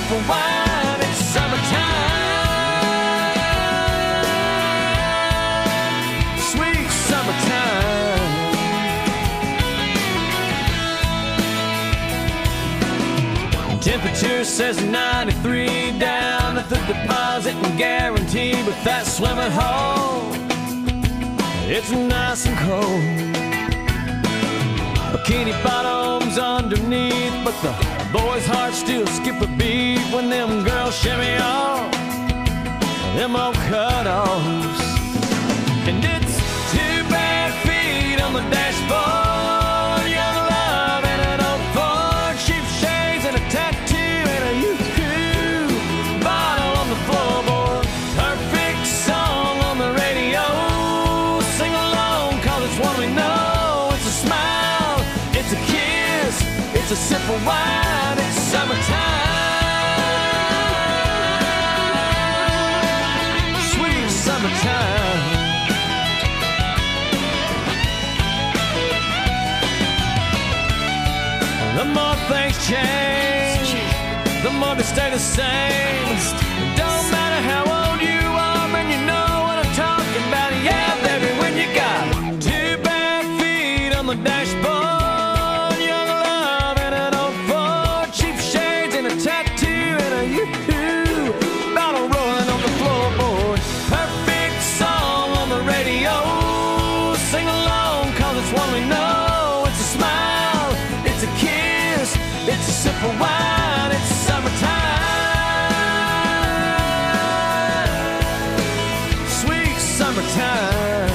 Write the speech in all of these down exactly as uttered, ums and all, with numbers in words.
sip of wine, it's summertime, sweet summertime. Temperature says ninety-three down at the deposit and guarantee, but that swimming hole, it's nice and cold. Bikini bottoms underneath, but the boys' hearts still skip a beat when them girls shimmy off them old cutoffs. And it's two bare feet on the dashboard, young love and an old Ford, cheap shades and a tattoo and a yoo-hoo bottle on the floorboard. Perfect song on the radio, sing along 'cause it's one we know. It's a smile, it's a kiss, it's a sip of wine, it's summertime, sweet summertime. The more things change, the more they stay the same. It don't matter how old you are, and you know what I'm talking about. Yeah, baby, when you got two bare feet on the dashboard, young love and an old Ford, cheap shades and a tattoo and a yoo-hoo bottle rolling on the floorboard. Perfect song on the radio, sing along 'cause it's one we know. It's a smile, it's a kiss, it's a sip of wine, it's summertime, sweet summertime.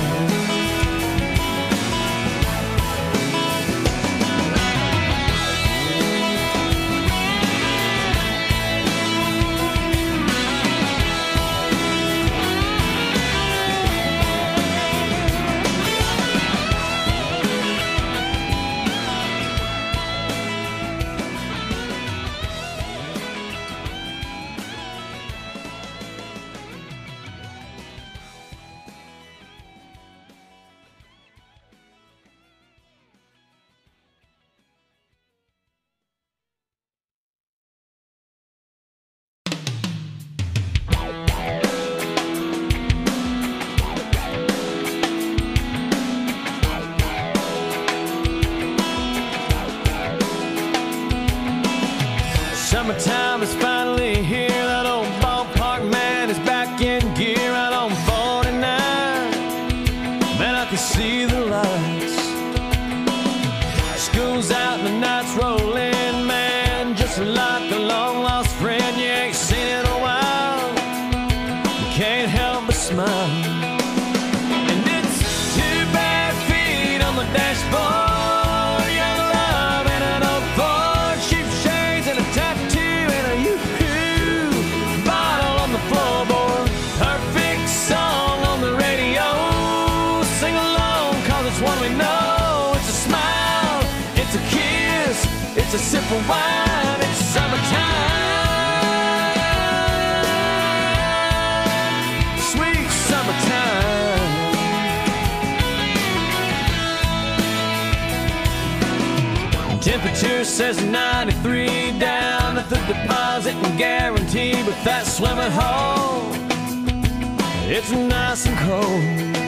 Summertime is finally here. That old ballpark man is back in gear out on forty-nine. Man, I can see the lights. School's out and the nights roll in, man, just like a long lost friend you ain't seen in a while. You can't help but smile. And it's two bare feet on the dashboard, young love and an old Ford, cheap shades and a tattoo and a yoo-hoo bottle on the floorboard. Perfect song on the radio, sing along 'cause it's one we know. It's a smile, it's a kiss, it's a sip of wine, it's summertime, sweet summertime. Temperature says ninety-three down at the deposit and guarantee, but that swimming hole, it's nice and cold.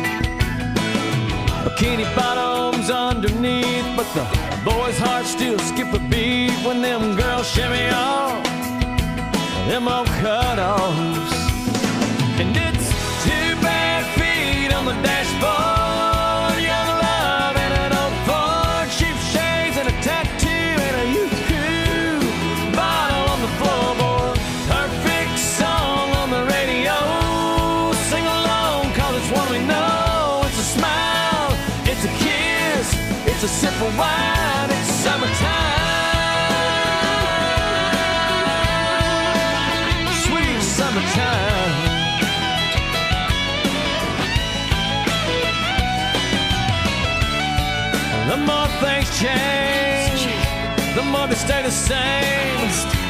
Bikini bottoms underneath, but the boys' hearts still skip a beat when them girls shimmy off them old cutoffs. And it's two bare feet on the dashboard, young love and an old Ford, cheap shades and a tattoo and a yoo-hoo bottle on the floorboard. Perfect song on the radio, sing along 'cause it's one we know. It's a smile, it's a kiss, it's a sip of wine, it's summertime, sweet summertime. The more things change, the more they stay the same.